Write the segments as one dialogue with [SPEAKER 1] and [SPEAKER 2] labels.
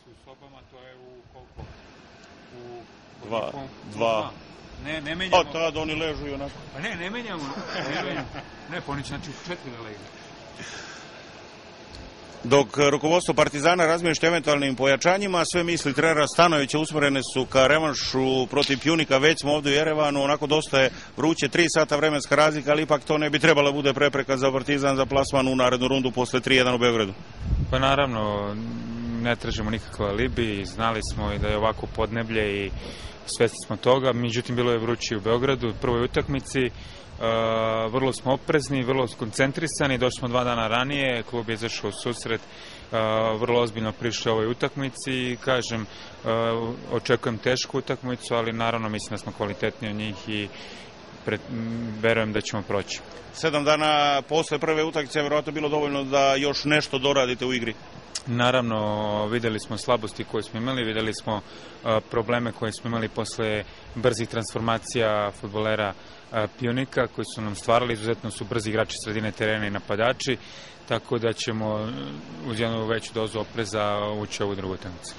[SPEAKER 1] u sobama, to je u koliko?
[SPEAKER 2] Dva.
[SPEAKER 1] Ne menjamo.
[SPEAKER 2] A tad oni ležu i onako.
[SPEAKER 1] Pa ne menjamo. Ne, pa oni će znači u 4 da ležu.
[SPEAKER 2] Dok rukovodstvo Partizana razmišlja eventualnim pojačanjima, sve misli trenera Stanovića usmjerene su ka revanšu protiv Pyunika. Već smo ovdje u Jerevanu, onako dosta je vruće, 3 sata vremenska razlika, ali ipak to ne bi trebalo bude prepreka za Partizan za plasman u narednu rundu posle 3-1 u Beogradu.
[SPEAKER 1] Pa naravno, ne tražimo nikakve alibi, znali smo i da je ovako podneblje i svesni smo toga, međutim bilo je vruće u Beogradu u prvoj utakmici. Vrlo smo oprezni, vrlo koncentrisani, došli smo 2 dana ranije, klub je izašao u susret, vrlo ozbiljno prišli ovoj utakmici i kažem, očekujem tešku utakmicu, ali naravno mislim da smo kvalitetni od njih i verujem da ćemo proći.
[SPEAKER 2] 7 dana posle prve utakmice je vjerojatno bilo dovoljno da još nešto doradite u igri.
[SPEAKER 1] Naravno, videli smo slabosti koje smo imali, videli smo probleme koje smo imali posle brzih transformacija fudbalera Pyunika, koji su nam stvarali, izuzetno su brzi igrači sredine terena i napadači, tako da ćemo uz jednu veću dozu opreza ući u ovu drugu utakmicu.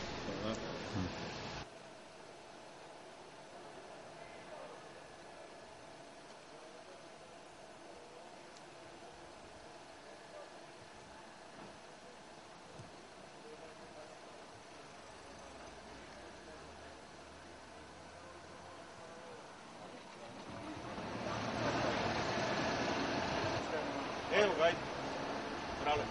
[SPEAKER 2] Evo ga, ajde. Brale.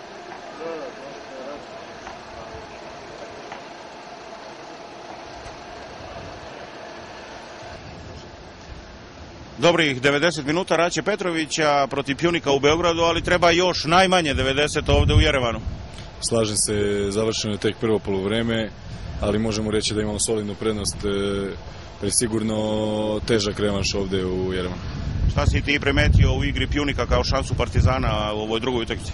[SPEAKER 2] Dobrih 90 minuta Raće Petrovića protiv Pyunika u Beogradu, ali treba još najmanje 90 ovde u Jerevanu.
[SPEAKER 3] Slažem se, završeno je tek prvo poluvreme, ali možemo reći da imamo solidnu prednost, sigurno težak revanš ovde u Jerevanu.
[SPEAKER 2] Šta si ti primetio u igri Pyunika kao šansu Partizana u ovoj drugoj utakmici?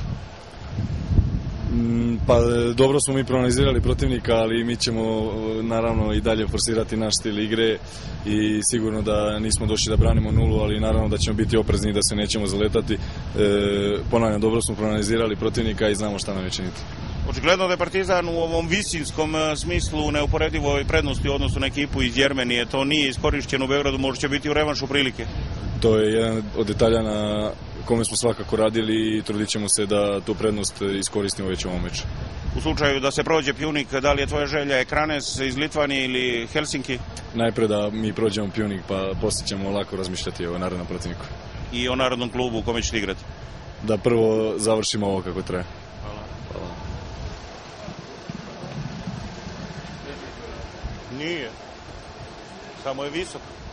[SPEAKER 3] Pa dobro smo mi proanalizirali protivnika, ali mi ćemo naravno i dalje forsirati naš stil igre i sigurno da nismo došli da branimo nulu, ali naravno da ćemo biti oprezni i da se nećemo zaletati. Ponavljam, dobro smo proanalizirali protivnika i znamo šta nam je činiti.
[SPEAKER 2] Očigledno da je Partizan u ovom visinskom smislu u neuporedivoj prednosti u odnosu na ekipu iz Jermenije. To nije iskorišćeno u Beogradu, možda će biti u revanšu prilike.
[SPEAKER 3] To je jedan od detalja na kome smo svakako radili i trudit ćemo se da tu prednost iskoristimo već u ovom meču.
[SPEAKER 2] U slučaju da se prođe Pyunik, da li je tvoja želja Ekranes iz Litvanije ili Helsinki?
[SPEAKER 3] Najpre da mi prođemo Pyunik, pa poslije ćemo lako razmišljati o narednom protivniku.
[SPEAKER 2] I o narodnom klubu u kome ćete igrati?
[SPEAKER 3] Da prvo završimo ovo kako treba. Hvala.
[SPEAKER 2] Nije. Samo je visok.